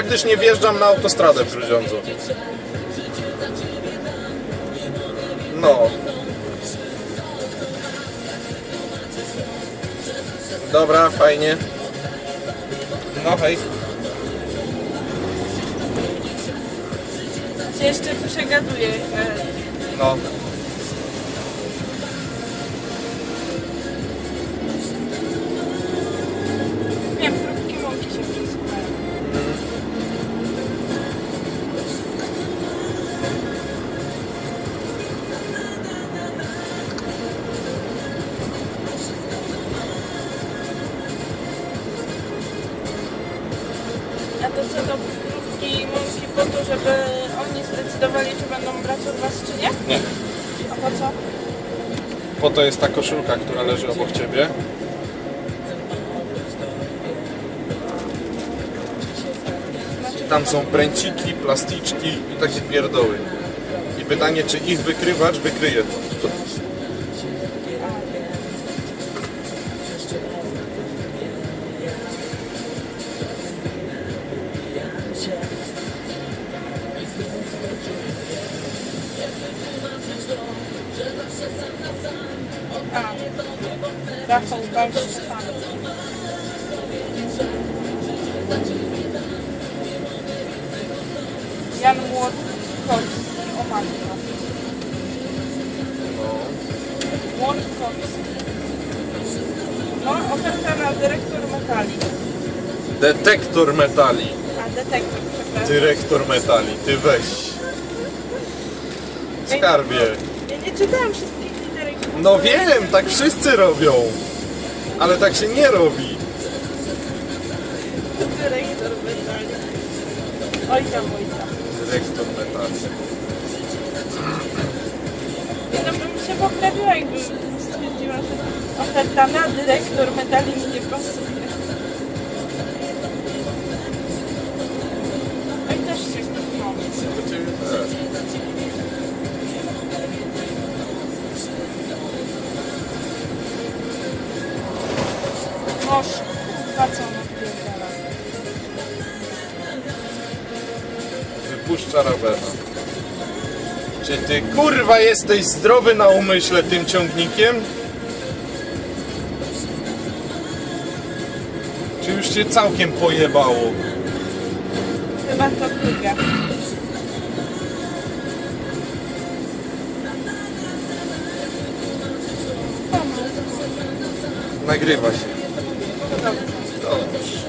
faktycznie wjeżdżam na autostradę w Grudziądzu. No. Dobra, fajnie. No hej. Cię jeszcze przegaduję. No. Wiem, próbki mąki się przesuwają. A to co do próbki mąki po to, żeby oni zdecydowali, czy będą brać od was, czy nie? Nie. A po co? Po to jest ta koszulka, która leży obok ciebie. Tam są pręciki, plasticzki i takie pierdoły. I pytanie, czy ich wykrywacz wykryje to. Rafał Balszczan. Jan Młotkowski, o matko. Młotkowski. No, oferta na dyrektor metali. Detektor metali. A, detektor, przepraszam. Dyrektor metali. Ty weź. Skarbie. Ja nie czytałam wszystkich literek. No wiem, tak wszyscy robią. Ale tak się nie robi. Dyrektor metali. Oj tam. Dyrektor metali. Ja to bym się poprawiła, jakbym stwierdziła, że oferta na dyrektor metali mi nie pasuje. Oj, też się kupiłam. Noż, kurwa, co on odpierdala. Wypuszcza Ravena. Czy ty kurwa jesteś zdrowy na umyśle tym ciągnikiem? Czy już cię całkiem pojebało? Chyba to druga. Nagrywa się. Dobrze.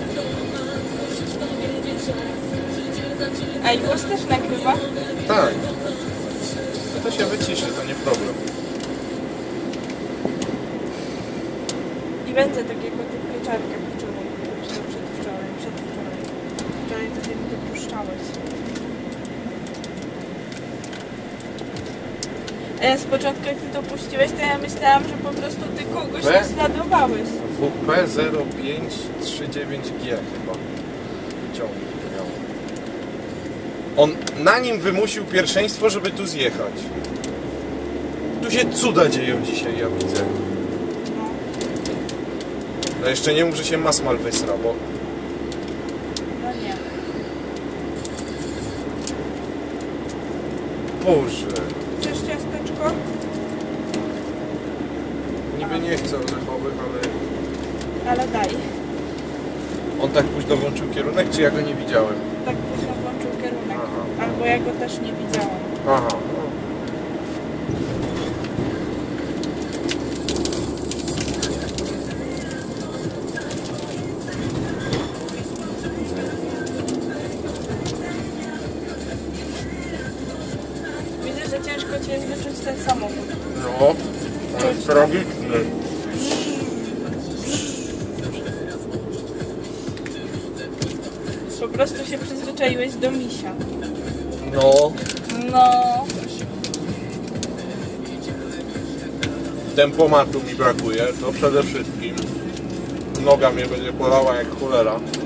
A i głos też nagrywa? Tak. To się wyciszy, to nie problem. I będzie tak jak o tych pieczarkach wczoraj. Czy przedwczoraj. Wczoraj to nie dopuszczałeś. A ja z początku jak ty to puściłeś, to ja myślałam, że po prostu ty kogoś naśladowałeś. WP0539G chyba. Ciągnik miał. On na nim wymusił pierwszeństwo, żeby tu zjechać. Tu się cuda dzieją dzisiaj, ja widzę. No. No jeszcze nie mów, że się Masmal wysra, bo... No nie. Boże. Chcesz ciasteczko? Niby nie chcę orzechowych, Ale daj. on tak późno włączył kierunek, czy ja go nie widziałem? Tak późno włączył kierunek. Aha. Albo ja go też nie widziałam. Aha. Widzę, że ciężko ci jest wyczuć ten samochód. No, to jest tragiczny. Po prostu się przyzwyczaiłeś do misia. No, No. tempomatu mi brakuje, to przede wszystkim. Noga mnie będzie bolała jak cholera.